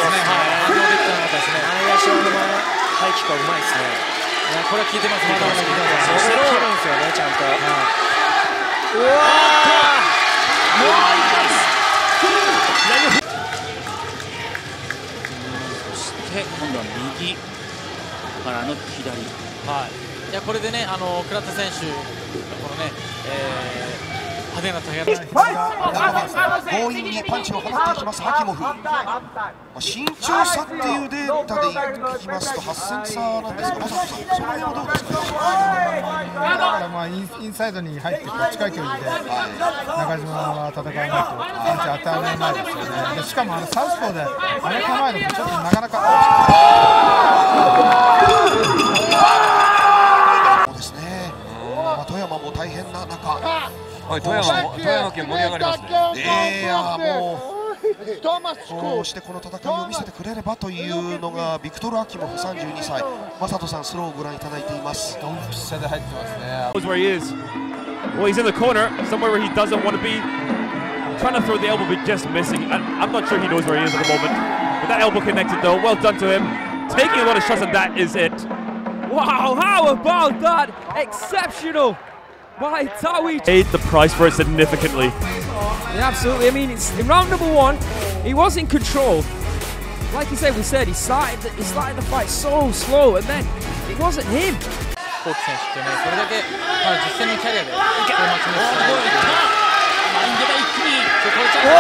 反応できてなかったですね。 内野手のハイキックはうまいですね。 これは効いてます。 まだまだ効いてます。そして切るんですよね、ちゃんと。うわー。 そして今度は右からの左。 いやこれでね、倉田選手このね、派手な強引にパンチを放っていきますハキモフ。身長差っていうデータでいきますと8センチ差なんですが、まさかその辺はどうですか。 だからインサイドに入って近い距離で中島は戦わないとパンチ与えられないですよね。でしかもサウスポーであれ構えるとちょっとなかなかそうですね。富山も大変な中、 富山県盛り上がりますね。 いやもうこうしてこの戦いを見せてくれればというのがビクトル・アキモフ32歳。正人さん、スローをご覧いただいています。 ドンピシャで入ってますね。 Where he is. Well, he's in the corner, somewhere where he doesn't want to be. Trying to throw the elbow, but just missing. I'm not sure he knows where he is at the moment. But that elbow connected though. Well done to him. Taking a lot of shots, and that is it. Wow, how about that? Exceptional by Tawi. Paid the price for it significantly. Yeah, absolutely. I mean, it's in round number one, he was in control. Like you said, he started the fight so slow, and then it wasn't him. コーキ選手ってね、それだけ実戦のキャリアでこのマッチメッセージをしてマインドが一気にこれちゃう。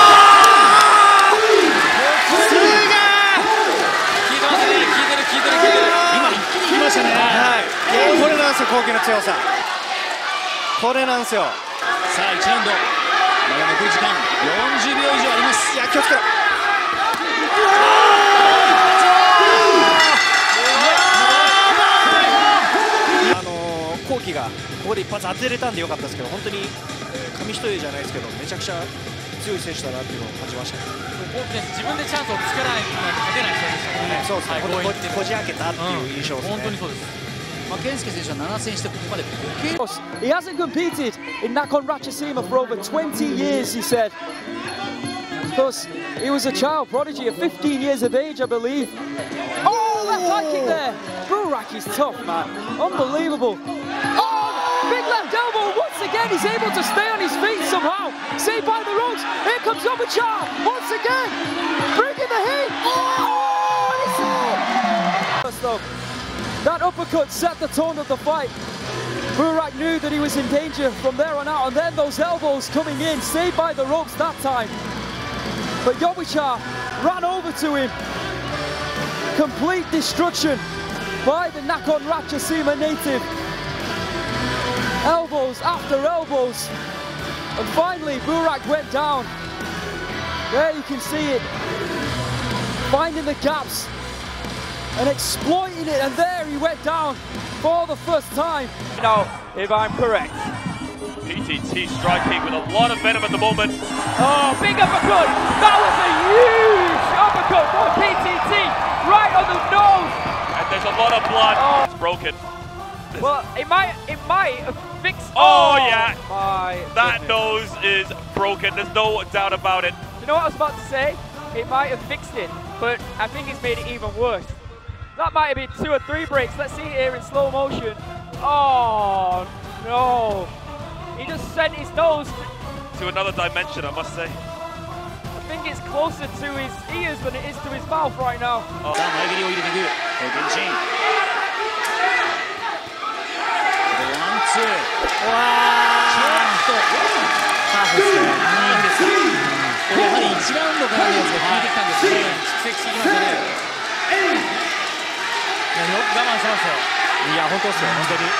すげえ。効いてますね。効いてる。 今一気に来ましたね。これなんですよ、コーキの強さ。これなんですよ。 さあ1ラウンド、まだ残り時間40秒以上あります。 いや、気をつけろ。コウキがここで一発当てれたんでよかったですけど、本当に紙一重じゃないですけど、めちゃくちゃ強い選手だなっていうのを感じましたね。 コーキ選手、自分でチャンスを作らないと勝てない人でしたからね。 そうですね、こじ開けたっていう印象ですね。 本当にそうです。 健介選手は7戦してここまで5回。 He hasn't competed in Nakhon Ratchasima for over 20 years, he said. Because he was a child prodigy at 15 years of age, I believe. Oh, left high kick there. Burak is tough, man. Unbelievable. Oh, big left elbow. Once again, he's able to stay on his feet somehow. Saved by the ropes. Here comes Obachar. Once again, bringing the heat. Oh, that uppercut set the tone of the fight. Burak knew that he was in danger from there on out, and then those elbows coming in, saved by the ropes that time. But Yobichar ran over to him. Complete destruction by the Nakhon Ratchasima native. Elbows after elbows. And finally, Burak went down. There you can see it. Finding the gaps and exploiting it, and there he went down for the first time. Now, if I'm correct. PTT striking with a lot of venom at the moment. Oh, big uppercut! That was a huge uppercut for PTT, right on the nose. And there's a lot of blood. Oh. It's broken. Well, it might have fixed. Oh yeah, that goodness. nose is broken. There's no doubt about it. You know what I was about to say? It might have fixed it, but I think it's made it even worse. That might have been 2 or 3 breaks. Let's see it here in slow motion. Oh no! He just sent his nose to another dimension, I must say. I think it's closer to his ears than it is to his mouth right now. Oh. さあ前蹴りを入れていくヘデンシン。ワンツー。ちょっとハーフですね。いいんですか。これやはり1ラウンドからのやつが効いてきたんですね。 蓄積してきましたね。よく我慢しましたよ。 いや、本当ですよ、本当に。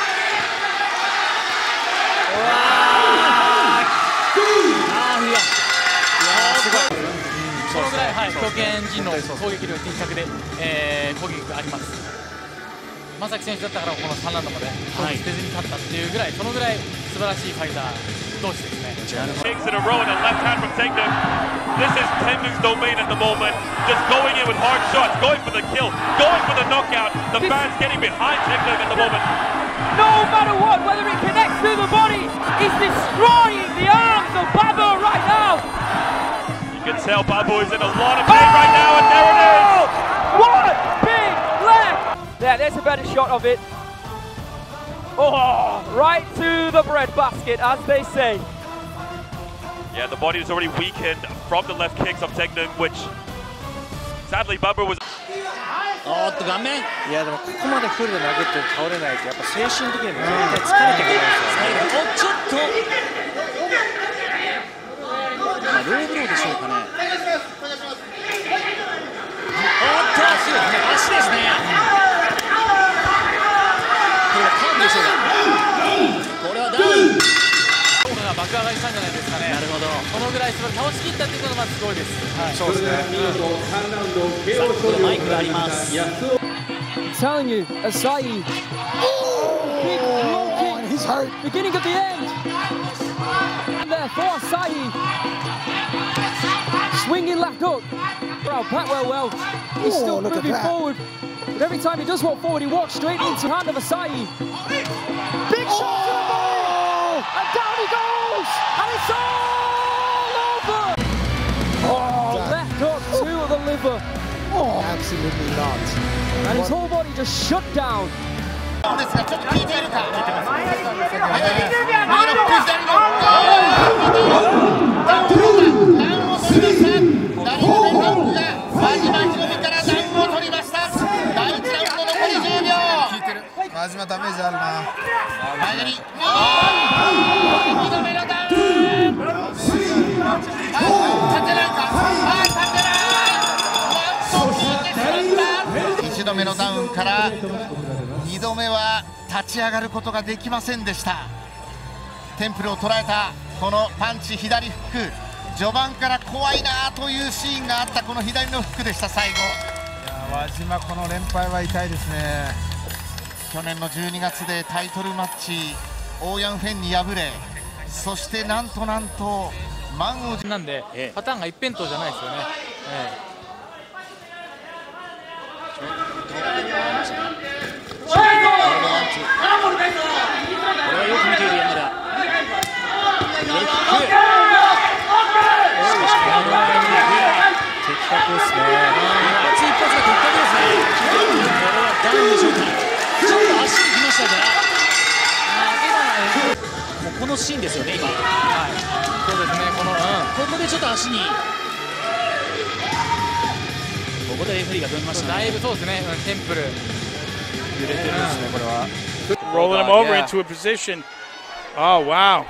すごい。そのぐらい、強肩陣の攻撃力、的確で、攻撃があります。正木選手だったからこの3ラウンドまで捨てずに勝ったっていうぐらい、そのぐらい素晴らしいファイター同士ですね。 Kicks in a row and a left hand from Tengu. This is Tengu's domain at the moment. Just going in with hard shots, going for the kill, going for the knockout. The fans getting behind Tengu at the moment. No matter what, whether it connects through the body, he's destroying the arms of Baba right now. You can tell Babu is in a lot of pain right now, and there it is! One big left! There's a better shot of it. Oh, right to the breadbasket, as they say. Yeah, the body is already weakened from the left kicks of Tegnen, which sadly Babu was. おっと顔面。 いやでもここまでフルで投げて倒れないとやっぱ精神的にも絶対疲れてくるんですよ。 最後、おちょっと、まあ、ローブローでしょうかね。おっと足ですね。これはカーブでしょうか。これはダウン。 効果が爆上がりしたんじゃないですかね。 なるほど。 このぐらい倒しきったっていうのがまずすごいです。はい、 そうですね。 さあここでマイクがあります。 I'm telling you, Asai. Big low kick. He's hurt. Beginning of the end. And there for Asai. Swinging left hook. Wow, Patwell, he's still moving forward. But every time he does walk forward, he walks straight into the hand of Asai. Big shot to the ball. And down he goes. And it's all over. Oh, left hook to the liver. Oh, absolutely not. And his whole body just shut down. ですがちょっと効いているか。 真島ダメージあるな。 2度目のダウン。立てないか。立てない。1度目のダウンから2度目は立ち上がることができませんでした。テンプルを捉えたこのパンチ左フック、序盤から怖いなというシーンがあったこの左のフックでした。最後いや輪島この連敗は痛いですね。 去年の12月でタイトルマッチオーヤンフェンに敗れ、そしてなんと満を持なんで、パターンが一辺倒じゃないですよね。 これはよく見ている山田。 的確ですね。 熱い一発が的確ですね。これはダウンでしょうか。ちょっと足にきましたから。もうこのシーンですよね今。 はい。そうですね。 ここでちょっと足に。ここでレフェリーが止めましたね。 だいぶそうですね。テンプル揺れてるんですねこれは。 Rolling him over into a position. Oh wow.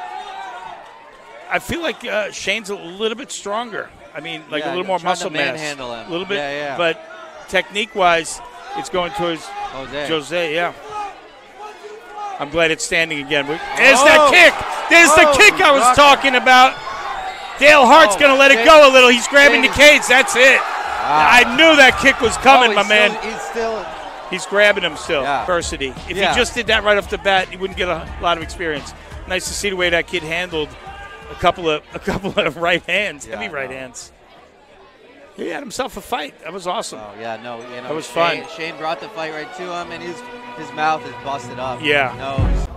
I feel like Shane's a little bit stronger. I mean, like a little more muscle mass. A little bit, but technique-wise, it's going towards Jose. Yeah. I'm glad it's standing again. There's that kick. There's the kick I was talking about. Dale Hart's going to let it go a little. He's grabbing the cage. That's it. I knew that kick was coming, my man. He's grabbing him still. Adversity. If he just did that right off the bat, he wouldn't get a lot of experience. Nice to see the way that kid handled a couple of right hands, heavy right hands. He had himself a fight. That was awesome. Oh yeah, no, that was fun. Shane brought the fight right to him, and his mouth is busted up. Yeah. Nose.